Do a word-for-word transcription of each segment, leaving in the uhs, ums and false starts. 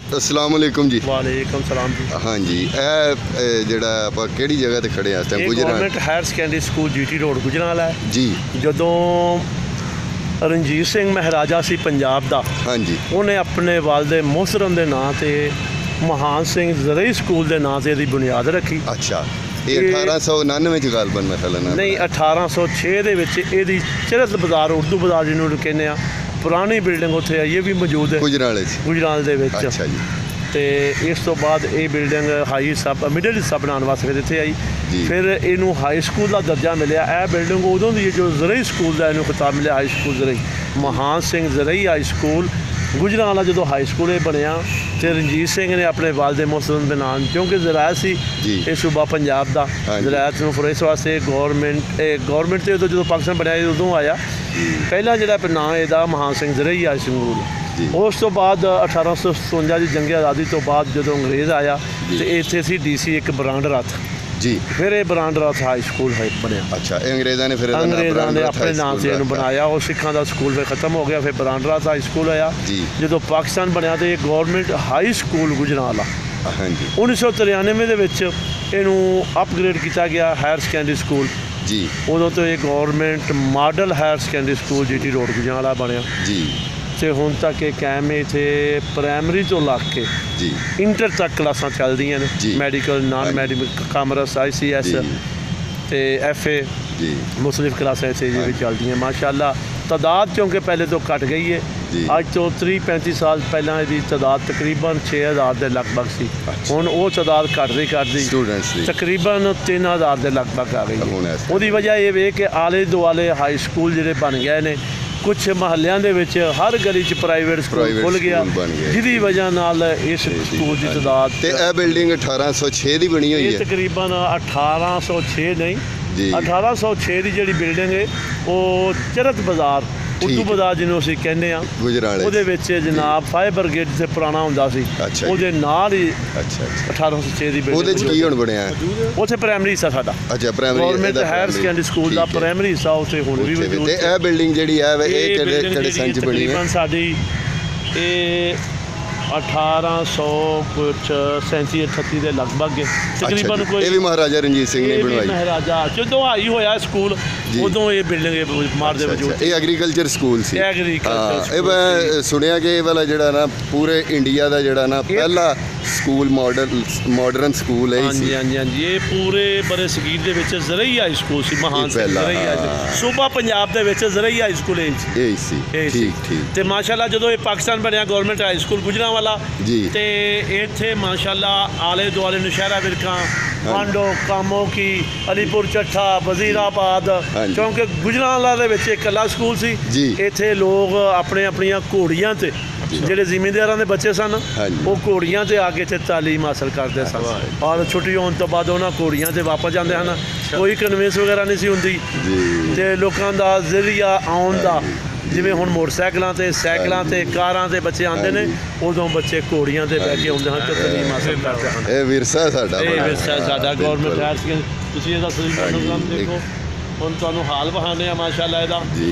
अस्सलाम वालेकुम जी। वालेकुम सलाम जी। हाँ जी, ਇਹ ਜਿਹੜਾ ਆਪਾਂ ਕਿਹੜੀ ਜਗ੍ਹਾ ਤੇ ਖੜੇ ਆ ਇਸ time? Gujranwala government higher secondary school GT road Gujranwala ਹੈ ਜੀ। ਜਦੋਂ ਰਣਜੀਤ ਸਿੰਘ ਮਹਾਰਾਜਾ ਸੀ ਪੰਜਾਬ ਦਾ, ਹਾਂਜੀ, ਉਹਨੇ ਆਪਣੇ ਵਾਲਦੇ ਮੁਹਸਰਮ ਦੇ ਨਾਂ ਤੇ ਮਹਾਨ ਸਿੰਘ ਜ਼ਰਈ ਸਕੂਲ ਦੇ ਨਾਂ ਤੇ ਇਹਦੀ ਬੁਨਿਆਦ ਰੱਖੀ। ਅੱਛਾ, ਇਹ ਅਠਾਰਾਂ ਸੌ ਉਨਾਨਵੇਂ ਚ ਗੱਲ ਬਣ ਮਸਲਾ ਨਾ ਨਹੀਂ, ਅਠਾਰਾਂ ਸੌ ਛੇ ਦੇ ਵਿੱਚ ਇਹਦੀ ਚਰਤ ਬਾਜ਼ਾਰ, ਉਰਦੂ ਬਾਜ਼ਾਰ ਜਿਹਨੂੰ ਕਹਿੰਦੇ ਆ, ਪੁਰਾਣੀ ਬਿਲਡਿੰਗ ਉੱਥੇ ਆਈ, ਇਹ ਵੀ ਮੌਜੂਦ ਹੈ ਗੁਜਰਾਂਵਾਲੇ ਚ, ਗੁਜਰਾਂਵਾਲੇ ਦੇ ਵਿੱਚ। ਅੱਛਾ ਜੀ। ਤੇ ਇਸ ਤੋਂ ਬਾਅਦ ਇਹ ਬਿਲਡਿੰਗ ਹਾਈ ਸਬ ਮਿਡਲ ਹਿੱਸਾ ਬਣਾਉਣ ਵਾਸਤੇ ਇੱਥੇ ਆਈ। ਫਿਰ ਇਹਨੂੰ ਹਾਈ ਸਕੂਲ ਦਾ ਦਰਜਾ ਮਿਲਿਆ। ਇਹ ਬਿਲਡਿੰਗ ਉਦੋਂ ਦੀ ਜੋ ਜ਼ਰਈ ਸਕੂਲ ਦਾ ਇਹਨੂੰ ਖਿਤਾਬ ਮਿਲਿਆ, high school Zarai, Mahan Singh Zarai high school Gujranwala. ਜਦੋਂ ਹਾਈ ਸਕੂਲ ਇਹ ਬਣਿਆ ਤੇ ਰਣਜੀਤ ਸਿੰਘ ਨੇ ਆਪਣੇ ਵਾਲਦੇ ਮੁਹਸਰਮ ਦੇ ਨਾਮ, ਕਿਉਂਕਿ ਜ਼ਰਾਇਤ ਸੀ ਇਹ ਸੂਬਾ ਪੰਜਾਬ ਦਾ, ਜ਼ਰਾਇਤ ਨੂੰ ਫਿਰ ਇਸ ਵਾਸਤੇ ਗੌਰਮੈਂਟ ਇਹ ਗੌਰਮੈਂਟ ਤੇ ਉਦੋਂ ਜਦੋਂ ਪਾਕਿਸਤਾਨ ਬਣਿਆ ਉਦੋਂ ਆਇਆ। ਪਹਿਲਾਂ ਜਿਹੜਾ ਨਾਂ ਇਹਦਾ ਮਹਾਨ ਸਿੰਘ ਜ਼ਰਈ ਹਾਈ ਸਕੂਲ। ਉਸ ਤੋਂ ਬਾਅਦ ਅਠਾਰਾਂ ਸੌ ਸਤਵੰਜਾ ਦੀ ਜੰਗ ਆਜ਼ਾਦੀ ਤੋਂ ਬਾਅਦ ਜਦੋਂ ਅੰਗਰੇਜ਼ ਆਇਆ ਤੇ ਇੱਥੇ ਸੀ ਡੀ ਸੀ ਇੱਕ ਬਰਾਂਡ ਰੱਥ ਜੀ। ਫਿਰ ਇਹ ਬਰਾਂਡ ਰੱਥ ਹਾਈ ਸਕੂਲ ਬਣਿਆ। ਅੱਛਾ, ਇਹ ਅੰਗਰੇਜ਼ਾਂ ਨੇ ਫਿਰ ਅੰਗਰੇਜ਼ਾਂ ਨੇ ਆਪਣੇ ਨਾਮ ਤੇ ਇਹਨੂੰ ਬਣਾਇਆ। ਉਹ ਸਿੱਖਾਂ ਦਾ ਸਕੂਲ ਫਿਰ ਖਤਮ ਹੋ ਗਿਆ, ਫਿਰ ਬਰਾਂਡ ਰੱਥ ਹਾਈ ਸਕੂਲ ਆਇਆ। ਜਦੋਂ ਪਾਕਿਸਤਾਨ ਬਣਿਆ ਤੇ ਇਹ ਗੌਰਮੈਂਟ ਹਾਈ ਸਕੂਲ ਗੁਜਰਾਂਵਾਲਾ ਹਾਂਜੀ ਉੱਨੀ ਸੌ ਤਰਿਆਨਵੇਂ ਦੇ ਵਿੱਚ ਇਹਨੂੰ ਅਪਗ੍ਰੇਡ ਕੀਤਾ ਗਿਆ ਹਾਇਰ ਸੈਕੰਡਰੀ ਸਕੂਲ ਜੀ। ਉਦੋਂ ਤੋਂ ਇਹ government model higher secondary school GT road Gujranwala ਬਣਿਆ ਜੀ। ਤੇ ਹੁਣ ਤੱਕ ਇਹ ਕਾਇਮ ਹੈ। ਇੱਥੇ ਪ੍ਰਾਇਮਰੀ ਤੋਂ ਲੱਗ ਕੇ ਜੀ ਇੰਟਰ ਤੱਕ ਕਲਾਸਾਂ ਚੱਲਦੀਆਂ ਨੇ, medical, non medical, commerce, I C S ਤੇ ਐਫ ਏ ਜੀ, ਮੁਖਤਲਿਫ ਕਲਾਸਾਂ ਇੱਥੇ ਵੀ ਚੱਲਦੀਆਂ ਮਾਸ਼ਾਅੱਲਾ। ਤਾਦਾਦ ਕਿਉਂਕਿ ਪਹਿਲੇ ਤੋਂ ਘਟ ਗਈ ਹੈ। ਅੱਜ ਤੋਂ ਤੀਹ ਪੈਂਤੀ ਸਾਲ ਪਹਿਲਾਂ ਇਹਦੀ ਤਾਦਾਦ ਤਕਰੀਬਨ ਛੇ ਹਜ਼ਾਰ ਦੇ ਲਗਭਗ ਸੀ। ਹੁਣ ਉਹ ਤਾਦਾਦ ਘਟਦੀ ਘਟਦੀ ਤਕਰੀਬਨ ਤਿੰਨ ਹਜ਼ਾਰ ਦੇ ਲਗਭਗ ਆ ਗਈ ਹੈ। ਉਹਦੀ ਵਜ੍ਹਾ ਇਹ ਵੇ ਕਿ ਆਲੇ ਦੁਆਲੇ ਹਾਈ ਸਕੂਲ ਜਿਹੜੇ ਬਣ ਗਏ ਨੇ। ਕੁਛ ਮਹੱਲਿਆਂ ਦੇ ਵਿੱਚ ਹਰ ਗਲੀ 'ਚ ਪ੍ਰਾਈਵੇਟ ਸਕੂਲ ਖੁੱਲ੍ਹ ਗਿਆ, ਜਿਹਦੀ ਵਜ੍ਹਾ ਨਾਲ ਇਸ ਸਕੂਲ ਦੀ ਤਾਦਾਦ। ਤੇ ਇਹ ਬਿਲਡਿੰਗ ਅਠਾਰਾਂ ਸੌ ਛੇ ਦੀ ਬਣੀ ਹੋਈ ਹੈ। ਤਕਰੀਬਨ ਅਠਾਰਾਂ ਸੌ ਛੇ ਨਹੀਂ, ਅਠਾਰਾਂ ਸੌ ਛੇ ਦੀ ਜਿਹੜੀ ਬਿਲਡਿੰਗ ਹੈ ਉਹ ਚਰਤ ਬਾਜ਼ਾਰ, ਉਰਦੂ ਬਾਜ਼ਾਰ ਜਿਹਨੂੰ ਅਸੀਂ ਕਹਿੰਦੇ ਆ, ਉਹਦੇ ਵਿੱਚ ਜਨਾਬ ਫਾਇਰ ਬ੍ਰਿਗੇਡ ਜਿੱਥੇ ਪੁਰਾਣਾ ਹੁੰਦਾ ਸੀ ਉਹਦੇ ਨਾਲ ਹੀ ਅਠਾਰਾਂ ਸੌ ਛੇ ਦੀ ਬਿਲਡਿੰਗ। ਉਹਦੇ 'ਚ ਕੀ ਹੁਣ ਬਣਿਆ? ਉੱਥੇ ਪ੍ਰਾਇਮਰੀ ਹਿੱਸਾ ਸਾਡਾ, ਅੱਛਾ, primary government higher secondary school ਦਾ ਪ੍ਰਾਇਮਰੀ ਹਿੱਸਾ ਉੱਥੇ ਹੁਣ ਵੀ ਮੌਜੂਦ। ਤੇ ਇਹ ਬਿਲਡਿੰਗ ਜਿਹੜੀ ਹੈ ਇਹ ਕਿਹੜੇ ਕਿਹੜੇ ਸੰਨ 'ਚ ਬਣੀ ਹੈ? ਸਾਡੀ ਇਹ ਅਠਾਰਾਂ ਸੌ ਕੁਛ ਸੈਂਤੀ ਅਠੱਤੀ ਦੇ ਲਗਭਗ ਤਕਰੀਬਨ। ਕੋਈ ਇਹ ਵੀ ਮਹਾਰਾਜਾ ਰਣਜੀਤ ਸਿੰਘ ਨੇ ਬਣਵਾਈ। ਮਹਾਰਾਜਾ ਜਦੋਂ ਹਾਈ ਹੋਇਆ ਸਕੂਲ ਉਦੋਂ ਇਹ ਬਿਲਡਿੰਗ ਮਾਰ ਦੇ ਵਜੂਦ। ਇਹ ਐਗਰੀਕਲਚਰ ਸਕੂਲ ਸੀ। ਐਗਰੀਕਲਚਰ ਇਹ ਮੈਂ ਸੁਣਿਆ ਕਿ ਇਹ ਵਾਲਾ ਜਿਹੜਾ ਨਾ ਪੂਰੇ ਇੰਡੀਆ ਦਾ ਜਿਹੜਾ ਨਾ ਪਹਿਲਾ ਸਕੂਲ ਮਾਡਲ ਮਾਡਰਨ ਸਕੂਲ ਹੈ। ਹਾਂਜੀ ਹਾਂਜੀ ਹਾਂਜੀ ਇਹ ਪੂਰੇ ਬਰੇ ਸਗੀਰ ਦੇ ਵਿੱਚ ਜ਼ਰਈ ਹਾਈ ਸਕੂਲ ਸੀ, ਮਹਾਨ ਸਿੰਘ ਜ਼ਰਈ ਹਾਈ ਸੂਬਾ ਪੰਜਾਬ ਦੇ ਵਿੱਚ ਜ਼ਰਈ ਹਾਈ ਸਕੂਲ ਇਹ ਸੀ। ਠੀਕ ਠੀਕ। ਤੇ ਮਾਸ਼ਾਅੱਲਾ ਜਦੋਂ ਇਹ ਪਾਕਿਸਤਾਨ ਬਣਿਆ ਗਵਰਨਮੈਂਟ ਹਾਈ ਸਕੂਲ ਗੁਜਰਾਂਵਾਲਾ ਜੀ, ਤੇ ਇੱਥੇ ਮਾਸ਼ਾਅੱਲਾ ਆਲੇ ਦੁਆਲੇ ਨੁਸ਼ਹਿਰਾ ਵਿਰਕਾਂ, ਆਂਡੋ, ਕਾਮੋ ਕੀ, ਅਲੀਪੁਰ ਚੱਠਾ, ਵਜ਼ੀਰਾਬਾਦ, ਕਿਉਂਕਿ ਗੁਜਰਾਂਵਾਲਾ ਦੇ ਵਿੱਚ ਇੱਕ ਇਕੱਲਾ ਸਕੂਲ ਸੀ। ਇੱਥੇ ਲੋਕ ਆਪਣੇ ਆਪਣੀਆਂ ਘੋੜੀਆਂ ਤੇ, ਜਿਹੜੇ ਜ਼ਿਮੀਂਦਾਰਾਂ ਦੇ ਬੱਚੇ ਸਨ ਉਹ ਘੋੜੀਆਂ ਤੇ ਆ ਕੇ ਇੱਥੇ ਤਾਲੀਮ ਹਾਸਲ ਕਰਦੇ ਸਨ, ਔਰ ਛੁੱਟੀ ਹੋਣ ਤੋਂ ਬਾਅਦ ਉਹਨਾਂ ਘੋੜੀਆਂ ਤੇ ਵਾਪਸ ਜਾਂਦੇ ਹਨ। ਕੋਈ ਕਨਵੈਂਸ ਵਗੈਰਾ ਨਹੀਂ ਸੀ ਹੁੰਦੀ ਤੇ ਲੋਕਾਂ ਦਾ ਜ਼ਰੀਆ ਆਉਣ ਦਾ, ਜਿਵੇਂ ਹੁਣ ਮੋਟਰਸਾਈਕਲਾਂ ਤੇ, ਸਾਈਕਲਾਂ ਤੇ, ਕਾਰਾਂ ਤੇ ਬੱਚੇ ਆਉਂਦੇ ਨੇ, ਉਦੋਂ ਬੱਚੇ ਘੋੜੀਆਂ ਤੇ ਬਹਿ ਕੇ ਆਉਂਦੇ ਹਨ ਤੇ ਤਾਲੀਮ ਹਾਸਲ ਕਰਦੇ ਹਨ। ਇਹ ਵਿਰਸਾ ਸਾਡਾ, ਇਹ ਵਿਰਸਾ ਸਾਡਾ ਗਵਰਨਮੈਂਟ ਹਾਇਰ ਸੈਕੰਡਰੀ। ਤੁਸੀਂ ਇਹਦਾ ਪ੍ਰੋਗਰਾਮ ਦੇਖੋ, ਹੁਣ ਤੁਹਾਨੂੰ ਹਾਲ ਬਹਾਨੇ ਆ ਮਾਸ਼ਾਅੱਲਾ ਇਹਦਾ ਜੀ,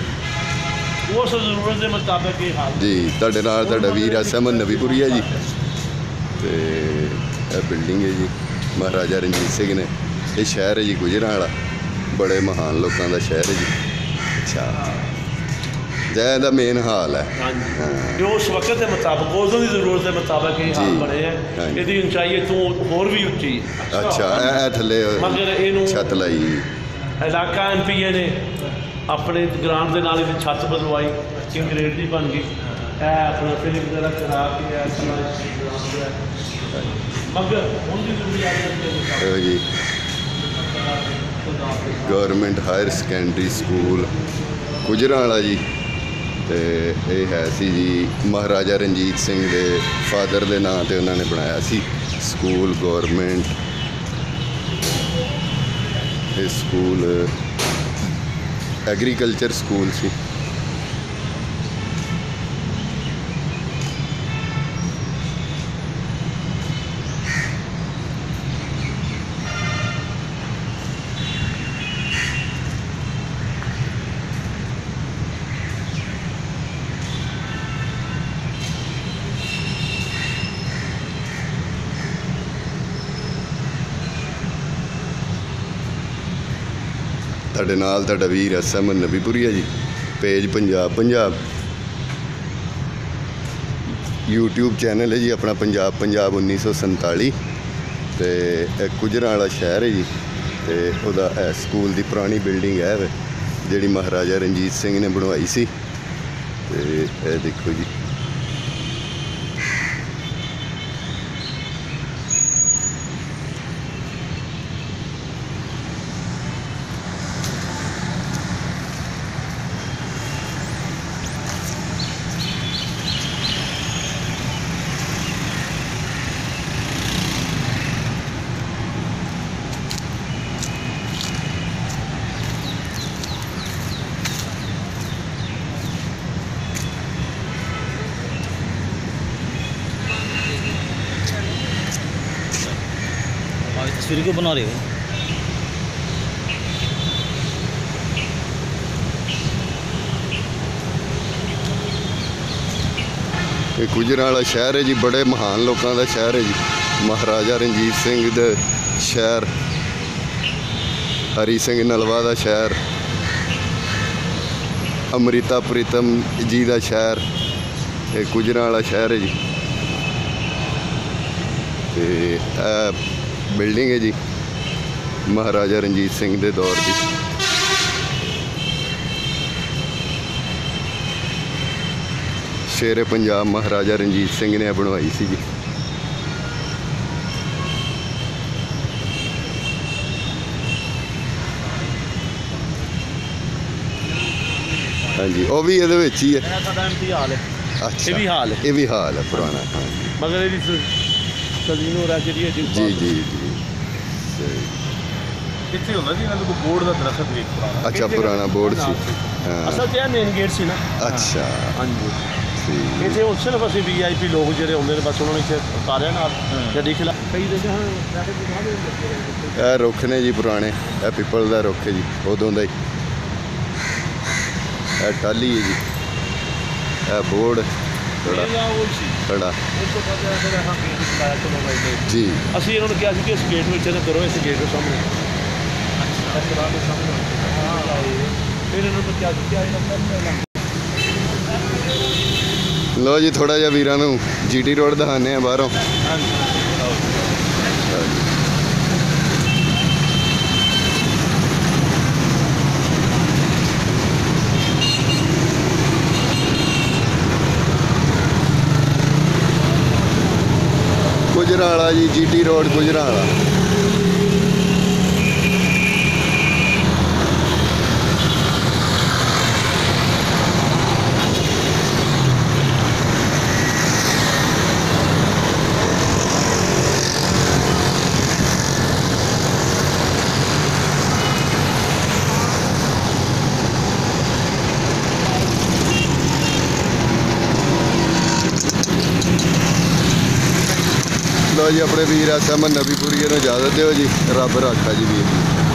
ਉਸ ਜ਼ਰੂਰਤ ਦੇ ਮੁਤਾਬਕ ਇਹ ਹਾਲ ਜੀ। ਤੁਹਾਡੇ ਨਾਲ ਤੁਹਾਡਾ ਵੀਰ ਅਸਮਨ ਨਵੀਪੁਰੀ ਹੈ ਜੀ। ਤੇ ਇਹ ਬਿਲਡਿੰਗ ਹੈ ਜੀ ਮਹਾਰਾਜਾ ਰਣਜੀਤ ਸਿੰਘ ਨੇ। ਇਹ ਸ਼ਹਿਰ ਹੈ ਜੀ ਗੁਜਰਾਂਵਾਲਾ, ਬੜੇ ਮਹਾਨ ਲੋਕਾਂ ਦਾ ਸ਼ਹਿਰ ਹੈ ਜੀ। ਅੱਛਾ, ਜੈ ਦਾ ਮੇਨ ਹਾਲ ਹੈ। ਹਾਂਜੀ, ਉਸ ਵਕਤ ਦੇ ਮੁਤਾਬਕ, ਉਦੋਂ ਦੀ ਜ਼ਰੂਰਤ ਦੇ ਮੁਤਾਬਕ ਇਹ ਹਾਲ ਬਣੇ ਹੈ। ਇਹਦੀ ਉਚਾਈ ਤੋਂ ਹੋਰ ਵੀ ਉੱਚੀ। ਅੱਛਾ, ਇਹ ਥੱਲੇ ਮਗਰ ਇਹਨੂੰ ਛੱਤ ਲਾਈ। ਇਲਾਕਾ ਐਮ ਪੀ ਏ ਨੇ ਆਪਣੇ ਗ੍ਰਾਂਟ ਦੇ ਨਾਲ ਇਹਦੀ ਛੱਤ ਬਦਲਵਾਈ, ਕੰਕਰੀਟ ਦੀ ਬਣ ਗਈ। ਇਹ ਆਪਣਾ ਫਿਲਿੰਗ ਵਗੈਰਾ ਕਰਾ ਕੇ ਮਗਰ ਉਹਦੀ ਜ਼ਰੂਰੀਅਤ ਜੀ। Government higher secondary school Gujranwala ਜੀ। ਤੇ ਇਹ ਹੈ ਸੀ ਜੀ ਮਹਾਰਾਜਾ ਰਣਜੀਤ ਸਿੰਘ ਦੇ ਫਾਦਰ ਦੇ ਨਾਂ ਤੇ ਉਹਨਾਂ ਨੇ ਬਣਾਇਆ ਸੀ ਸਕੂਲ ਗਵਰਨਮੈਂਟ। ਇਹ ਸਕੂਲ ਐਗਰੀਕਲਚਰ ਸਕੂਲ ਸੀ। ਸਾਡੇ ਨਾਲ ਤੁਹਾਡਾ ਵੀਰ S M Nabipuria ji, page Punjab Punjab, YouTube channel है जी अपना पंजाब पंजाब उन्नीस सौ संताली। तो गुजरांवाला शहर है जी, तो वह स्कूल की पुरानी बिल्डिंग है जी महाराजा रणजीत सिंह ने बनवाई सी। तो यह देखो जी, तस्वीर क्यों बना रहे हो? ये गुजरांवाला शहर है जी, बड़े महान लोगों का शहर है जी। महाराजा रणजीत सिंह दा शहर, हरी सिंह नलवा का शहर, अमृता प्रीतम जी का शहर, ये गुजरांवाला शहर है जी। तो बिल्डिंग है जी महाराजा रणजीत सिंह के दौर की। शेरे पंजाब महाराजा रणजीत सिंह ने बनवाई सी जी। हाँ जी, वो भी ये ही है। अच्छा, ये भी हाल है, ये भी हाल है पुराना। हाँ जी, मगर जी जी जी ਇੱਥੇ ਹੁੰਦਾ ਜੀ ਇਹਨਾਂ ਕੋਲ ਬੋਰਡ ਦਾ ਦਰਖਤ ਵੀ ਪੁਰਾਣਾ। अच्छा, पुराना बोर्ड सी। हाँ, ਅਸਲ ਤੇ ਮੇਨ ਗੇਟ ਸੀ ਨਾ। अच्छा, ਹਾਂਜੀ, ठीक। ਇੱਥੇ ਉਹ ਸਿਰਫ ਅਸੀਂ ਵੀ ਆਈ ਪੀ ਲੋਕ ਜਿਹੜੇ ਹੁੰਦੇ ਨੇ ਬਸ ਉਹਨਾਂ ਨੂੰ ਇੱਥੇ ਉਤਾਰਿਆ ਨਾਲ ਜਾਂ ਦੇਖ ਲਾ ਕਈ ਦੇ ਜਹਾਂ ਟ੍ਰੈਫਿਕ ਦਿਖਾ ਦੇ। ਇਹ ਰੁੱਖ ਨੇ ਜੀ ਪੁਰਾਣੇ, ਇਹ ਪਿੱਪਲ ਦਾ ਰੁੱਖ ਹੈ ਜੀ ਉਦੋਂ ਦਾ ਹੀ। ਇਹ ਟਾਹਲੀ ਹੈ ਜੀ, ਇਹ ਬੋਰਡ ਥੋੜਾ ਥੋੜਾ ਜੀ। ਅਸੀਂ ਇਹਨਾਂ ਨੂੰ ਕਿਹਾ ਸੀ ਕਿ ਇਸ ਗੇਟ ਵਿੱਚ ਨਾ ਕਰੋ, ਇਸ ਗੇਟ ਦੇ ਸਾਹਮਣੇ ਇਹਨਾਂ ਨੂੰ ਕਿਹਾ ਸੀ ਕਿ ਲਓ ਜੀ, ਥੋੜਾ ਜਿਹਾ ਵੀਰਾਂ ਨੂੰ ਜੀ ਟੀ ਰੋਡ ਦਿਖਾਉਂਦੇ ਆ ਬਾਹਰੋਂ। गुजरांवाला जी, जी टी रोड गुजरांवाला। लो जी, अपने वीर एस एम नबीपुरीए को इजाजत दो जी, रब राखा जी वीर।